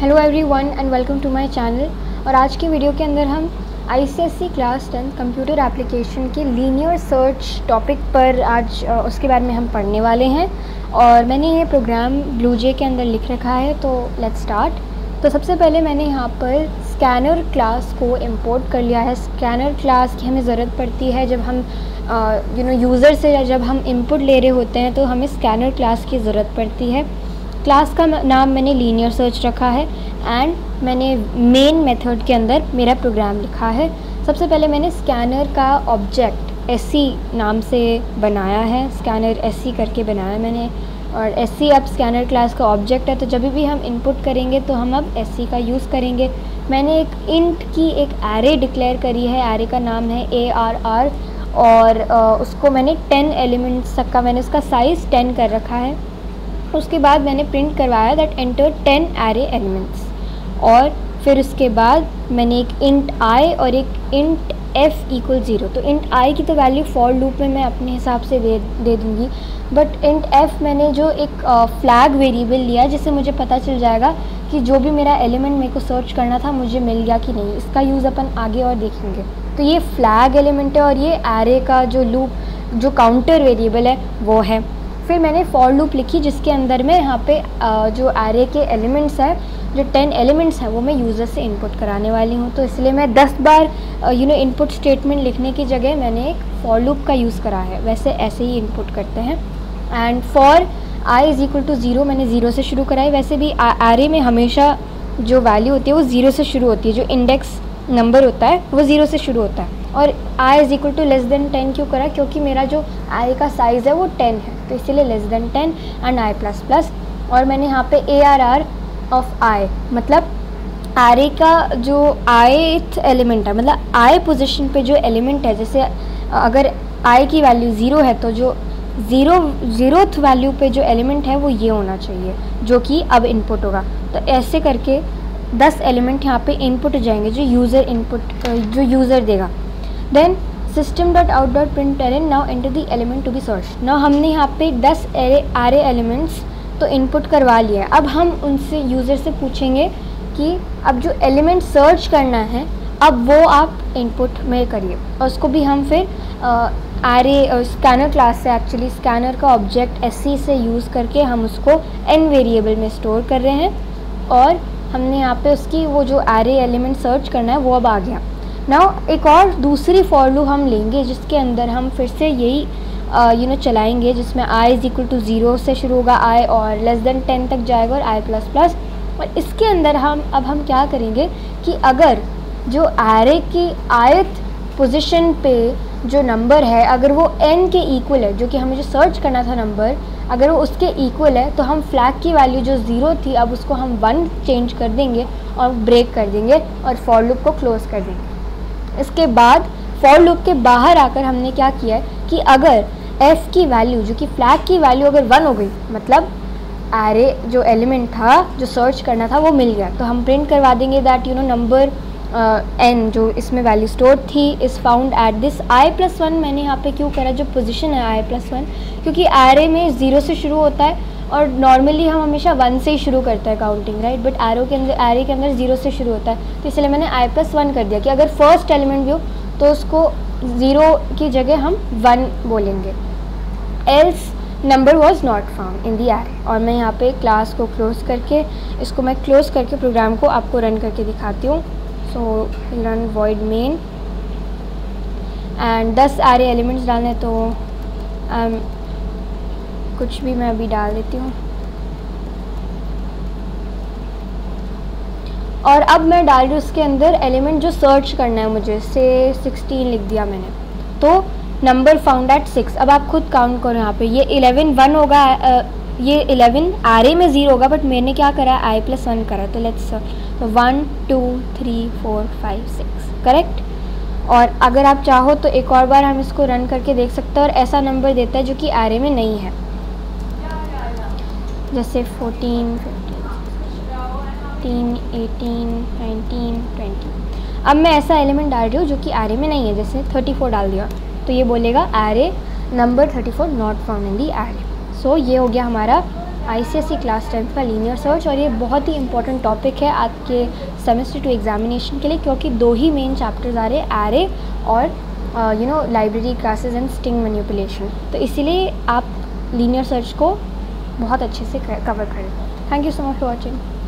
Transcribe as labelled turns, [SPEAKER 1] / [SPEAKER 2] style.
[SPEAKER 1] Hello everyone and welcome to my channel. और आज की वीडियो के अंदर हम आईसीएसई क्लास 10 कंप्यूटर एप्लीकेशन के लीनियर सर्च टॉपिक पर आज उसके बारे में हम पढ़ने वाले हैं। और मैंने ये प्रोग्राम ब्लूजे के अंदर लिख रखा है, तो लेट्स स्टार्ट। तो सबसे पहले मैंने यहाँ पर स्कैनर क्लास को इंपोर्ट कर लिया है। स्कैनर क्लास की हमें ज़रूरत पड़ती है जब हम यूज़र से जब हम इनपुट ले रहे होते हैं, तो हमें स्कैनर क्लास की ज़रूरत पड़ती है। क्लास का नाम मैंने लीनियर सर्च रखा है एंड मैंने मेन मेथड के अंदर मेरा प्रोग्राम लिखा है। सबसे पहले मैंने स्कैनर का ऑब्जेक्ट एससी नाम से बनाया है, स्कैनर एससी करके बनाया मैंने। और एससी अब स्कैनर क्लास का ऑब्जेक्ट है, तो जब भी हम इनपुट करेंगे तो हम अब एससी का यूज़ करेंगे। मैंने एक इंट की एक एरे डिक्लेयर करी है, एरे का नाम है ARR और उसको मैंने 10 एलिमेंट्स तक का मैंने उसका साइज़ 10 कर रखा है। उसके बाद मैंने प्रिंट करवाया दैट एंटर 10 एरे एलिमेंट्स। और फिर उसके बाद मैंने एक इंट आई और एक इंट f इक्वल 0। तो इंट आई की तो वैल्यू फॉर लूप में मैं अपने हिसाब से दे दूँगी, बट इंट f मैंने जो एक फ्लैग वेरिएबल लिया जिससे मुझे पता चल जाएगा कि जो भी मेरा एलिमेंट मेरे को सर्च करना था मुझे मिल गया कि नहीं। इसका यूज़ अपन आगे और देखेंगे। तो ये फ्लैग एलिमेंट है और ये एरे का जो लूप जो काउंटर वेरिएबल है वो है। फिर मैंने फॉर लूप लिखी जिसके अंदर मैं यहाँ पे जो एरे के एलिमेंट्स है, जो 10 एलिमेंट्स हैं, वो मैं यूज़र से इनपुट कराने वाली हूँ। तो इसलिए मैं 10 बार इनपुट स्टेटमेंट लिखने की जगह मैंने एक फॉर लूप का यूज़ करा है। वैसे ऐसे ही इनपुट करते हैं। And for I is equal to 0 मैंने 0 से शुरू कराई। वैसे भी एरे में हमेशा जो वैल्यू होती है वो 0 से शुरू होती है, जो इंडेक्स नंबर होता है वो 0 से शुरू होता है। और I is equal to less than 10 क्यों करा? क्योंकि मेरा जो एरे का साइज़ है वो 10 है, तो इसीलिए less than 10 and I plus plus. और मैंने यहाँ पे ARR ऑफ आई मतलब एरे का जो ith एलिमेंट है, मतलब आई पोजीशन पे जो एलिमेंट है, जैसे अगर आई की वैल्यू 0 है तो जो 0th वैल्यू पे जो एलिमेंट है वो ये होना चाहिए जो कि अब इनपुट होगा। तो ऐसे करके 10 एलिमेंट यहाँ पे इनपुट हो जाएंगे जो यूज़र देगा। Then system.out.println now enter the element to be search. Now हमने यहाँ पे 10 एरे एलिमेंट्स तो इनपुट करवा लिया है। अब हम उनसे यूज़र से पूछेंगे कि अब जो एलिमेंट सर्च करना है अब वो आप इनपुट में करिए। और उसको भी हम फिर एरे स्कैनर क्लास से, एक्चुअली स्कैनर का ऑब्जेक्ट एससी से यूज़ करके हम उसको n वेरिएबल में स्टोर कर रहे हैं। और हमने यहाँ पे उसकी वो जो एरे एलिमेंट सर्च करना है वो अब आ गया। नाउ एक और दूसरी फॉर लूप हम लेंगे जिसके अंदर हम फिर से यही चलाएंगे, जिसमें i इज़ इक्वल टू 0 से शुरू होगा i और लेस देन 10 तक जाएगा और i प्लस प्लस। और इसके अंदर हम क्या करेंगे कि अगर जो एरे की ith पोजीशन पे जो नंबर है अगर वो n के इक्वल है, जो कि हमें जो सर्च करना था नंबर, अगर वो उसके इक्वल है तो हम फ्लैग की वैल्यू जो 0 थी अब उसको हम 1 चेंज कर देंगे और ब्रेक कर देंगे और फॉर लूप को क्लोज़ कर देंगे। इसके बाद फॉर लूप के बाहर आकर हमने क्या किया है कि अगर f की वैल्यू जो कि फ्लैग की वैल्यू अगर 1 हो गई, मतलब एरे जो एलिमेंट था जो सर्च करना था वो मिल गया, तो हम प्रिंट करवा देंगे दैट नंबर n जो इसमें वैल्यू स्टोर थी is found at this i+1। मैंने यहाँ पे क्यों करा जो पोजीशन है i+1, क्योंकि एरे में 0 से शुरू होता है और नॉर्मली हम हमेशा 1 से ही शुरू करते हैं काउंटिंग, राइट। बट एरे के अंदर 0 से शुरू होता है, तो इसलिए मैंने i+1 कर दिया कि अगर फर्स्ट एलिमेंट भी हो तो उसको 0 की जगह हम 1 बोलेंगे। Else number was not found in the array. और मैं यहाँ पे क्लास को क्लोज़ करके इसको मैं क्लोज़ करके प्रोग्राम को आपको रन करके दिखाती हूँ। So run void main and 10 array elements डालने, तो कुछ भी मैं अभी डाल देती हूँ। और अब मैं डाल रही हूँ उसके अंदर एलिमेंट जो सर्च करना है मुझे, से 16 लिख दिया मैंने, तो नंबर फाउंड एट 6। अब आप खुद काउंट करो, यहाँ पे ये 11 1 होगा, ये 11 एरे में 0 होगा, बट मैंने क्या करा i+1 करा। तो लेट्स 1 2 3 4 5 6 करेक्ट। और अगर आप चाहो तो एक और बार हम इसको रन करके देख सकते हैं और ऐसा नंबर देता है जो कि एरे में नहीं है, जैसे 14 15 18 19 20। अब मैं ऐसा एलिमेंट डाल रही हूँ जो कि एरे में नहीं है, जैसे 34 डाल दिया, तो ये बोलेगा array number 34 not found in the array. So ये हो गया हमारा ICSE क्लास 10th का लीनियर सर्च, और ये बहुत ही इंपॉर्टेंट टॉपिक है आपके सेमेस्टर 2 एग्जामिनेशन के लिए, क्योंकि 2 ही मेन चैप्टर्स आ रहे हैं, एरे और library classes and string manipulation. तो इसीलिए आप लीनियर सर्च को बहुत अच्छे से कवर करें। Thank you so much for watching.